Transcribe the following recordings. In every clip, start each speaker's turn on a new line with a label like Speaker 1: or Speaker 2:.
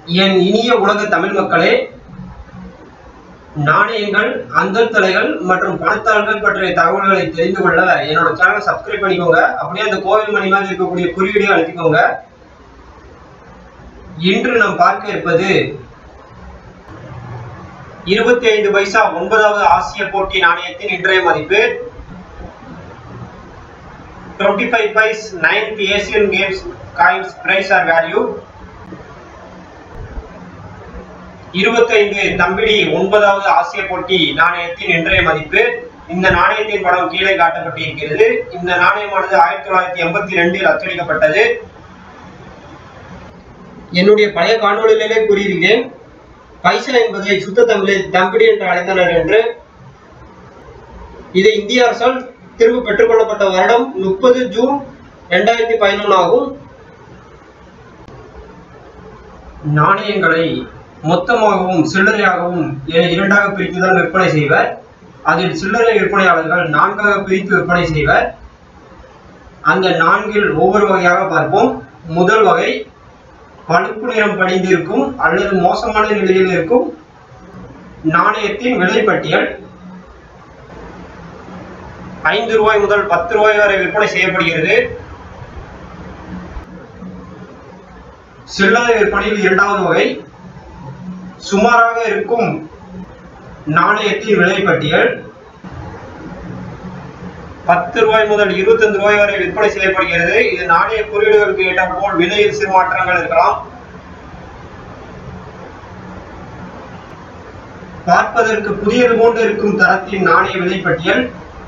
Speaker 1: என் இனிய உலக தமிழ் மக்களே, நாணயங்கள், அந்தத்தலைகள் மற்றும் பணத்தாள்கள் பற்றிய தகவல்களை தெரிந்து கொள்ள என்னோட சேனலை சப்ஸ்கிரைப் பண்ணிக்கோங்க. அப்படியே அந்த கோவில் மணி மாதிரி இருக்கக்கூடிய குறியீடையும் அழுத்திக்கோங்க. இன்று நாம் பார்க்க இருப்பது 25 பைசா 9வது ஆசிய போட்டி நாணயத்தின் இன்றைய மதிப்பு. 25 paise 9th Asian Games coins price or value. 25 தம்பிடி 9வது ஆசிய போட்டி நாணயத்தின் இன்றைய மதிப்பு. இந்த நாணயத்தின் படம் கீழே காட்டப்பட்டிருக்கிறது. இந்த நாணயமானது 1982 அச்சடிக்கப்பட்டது. என்னுடைய பழைய காணொளியிலே கூறியிருக்கிறேன், பைசா என்பதை சுத்த தமிழில் தம்பிடி என்று அழைத்தனர் என்று. இது இந்திய அரசால் திரும்ப பெற்றுக்கொள்ளப்பட்ட வருடம் 30 ஜூன் 2011 ஆகும். நாணயங்களை மொத்தமாகவும் சில்லறையாகவும் இரண்டாக பிரித்துதான் விற்பனை செய்வர். அதில் சில்லறை விற்பனையாளர்கள் 4ஆக பிரித்து விற்பனை செய்வர். அந்த 4இல் ஒவ்வொரு வகையாக பார்ப்போம். முதல் வகை பழுப்பு நிறம் படிந்திருக்கும் அல்லது மோசமான நிலையில் இருக்கும் நாணயத்தின் விலை பட்டியல். 5 ரூபாய் முதல் 10 ரூபாய் வரை விற்பனை செய்யப்படுகிறது. சில்லறை விற்பனையில் இரண்டாவது வகை சுமாராக இருக்கும் நாணயத்தின் விலை பட்டியல். 10 ரூபாய் முதல் 25 ரூபாய் வரை விற்பனை செய்யப்படுகிறது. இது நாணய குறியீடுகளுக்கு ஏற்றாற் போல் விலையில் சிறு மாற்றங்கள் இருக்கலாம். பார்ப்பதற்கு புதியது போன்று இருக்கும் தரத்தின் நாணய விலை பட்டியல்.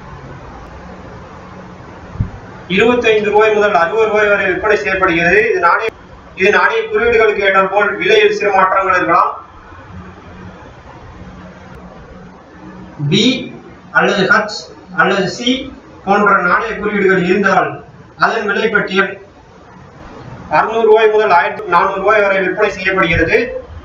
Speaker 1: 25 ரூபாய் முதல் 60 ரூபாய் வரை விற்பனை செய்யப்படுகிறது. இது நாணய குறியீடுகளுக்கு ஏற்றாற் போல் விலையில் சிறு மாற்றங்கள் இருக்கலாம். பி அல்லது ஹச் அல்லது சி போன்ற நாணய குறியீடுகள் இருந்தால் அதன் விலை பட்டியல் 600 ரூபாய் முதல் 1400 ரூபாய் வரை விற்பனை செய்யப்படுகிறது.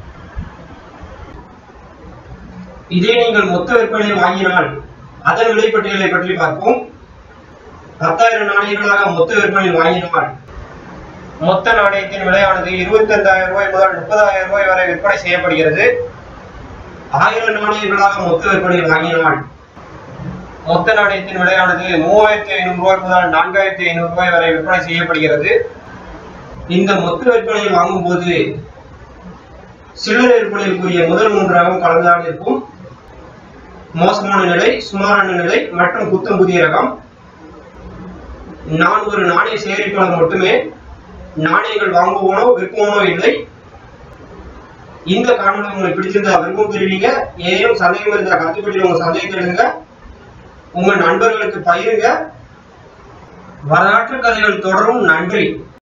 Speaker 1: இதே நீங்கள் மொத்த விற்பனையில் வாங்கினால் அதன் விலை பட்டியலை பற்றி பார்ப்போம். 10,000 நாணயங்களாக மொத்த விற்பனையில் வாங்கினால் மொத்த நாணயத்தின் விலையானது 25,000 ரூபாய் முதல் 30,000 ரூபாய் வரை விற்பனை செய்யப்படுகிறது. 1000 நாணயங்களாக மொத்த விற்பனையில் வாங்கினால் மொத்த நாணயத்தின் விலையானது 3,500 ரூபாய் முதல் 4,500 ரூபாய் வரை விற்பனை செய்யப்படுகிறது. இந்த மொத்த விற்பனையில் வாங்கும் போது சில்லறை விற்பனைக்குரிய முதல் 3 ரகம் கலந்துதான் இருக்கும். மோசமான நிலை, சுமாரான நிலை மற்றும் புத்தம் புதிய ரகம். நான் ஒரு நாணய சேகரிப்பாளர் மட்டுமே. நாணயங்கள் வாங்குவோனோ விற்போனோ இல்லை. இந்த காணொலி உங்களுக்கு பிடிச்சிருந்தா விருப்பம் தெரிவிங்க. ஏதேனும் சந்தேகம் இருந்தால் கருத்துப்பட்டு உங்க சந்தேகத்தை எழுதுங்க. உங்கள் நண்பர்களுக்கு பகிருங்க. வரலாற்று கதைகள் தொடரும். நன்றி.